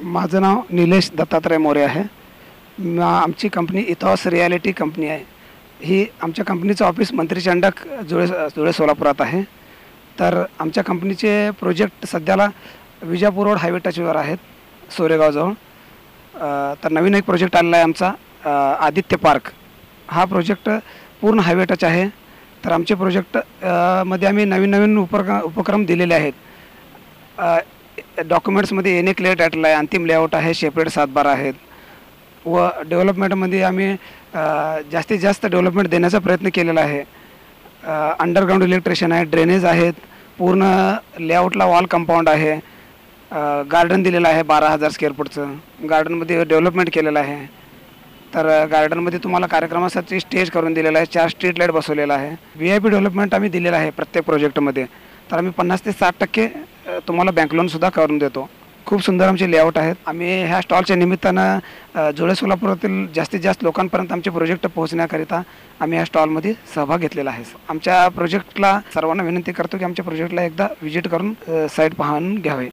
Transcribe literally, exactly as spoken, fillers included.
माझं नाव निलेश दत्तात्रय मोरे आहे. म आमची कंपनी इथॉस रिॲलिटी कंपनी आहे. ही आमच्या कंपनीचं ऑफिस मंत्री चंडक जुळे जुळे सोलापुरात आहे. तर आमच्या कंपनीचे प्रोजेक्ट सध्याला विजापूर रोड हायवे टचवर आहेत, सोरेगावजवळ. तर नवीन एक प्रोजेक्ट आलेला आहे आमचा, आदित्य पार्क. हा प्रोजेक्ट पूर्ण हायवे टच आहे. तर आमचे प्रोजेक्ट मध्ये आम्ही नवीन नवीन उपक्रम उपक्रम दिलेले आहेत. डॉक्युमेंट्समध्ये एन ए क्लिअर टायटल आहे, अंतिम लेआउट आहे, सेपरेट सातबारा आहेत. व डेव्हलपमेंटमध्ये आम्ही जास्तीत जास्त डेव्हलपमेंट देण्याचा प्रयत्न केलेला आहे. अंडरग्राऊंड इलेक्ट्रिशियन आहे, ड्रेनेज आहेत, पूर्ण लेआउटला वॉल कंपाऊंड आहे, गार्डन दिलेलं आहे बारा हजार स्क्वेअर फूटचं. गार्डनमध्ये डेव्हलपमेंट केलेलं आहे. तर गार्डनमध्ये तुम्हाला कार्यक्रमासाठी स्टेज करून दिलेला आहे, चार स्ट्रीट लाईट बसवलेला आहे. व्ही आय पी डेव्हलपमेंट आम्ही दिलेलं आहे प्रत्येक प्रोजेक्टमध्ये. तर आम्ही पन्नास ते साठ टक्के तुम्हाला बँक लोनसुद्धा करून देतो. खूप सुंदर आमचे लेआउट आहेत. आम्ही ह्या स्टॉलच्या निमित्तानं जुळे सोलापुरातील जास्तीत जास्त लोकांपर्यंत आमचे प्रोजेक्ट पोहोचण्याकरिता आम्ही ह्या स्टॉलमध्ये सहभाग घेतलेला आहे. आमच्या प्रोजेक्टला सर्वांना विनंती करतो की आमच्या प्रोजेक्टला एकदा व्हिजिट करून साईट पाहून घ्यावे.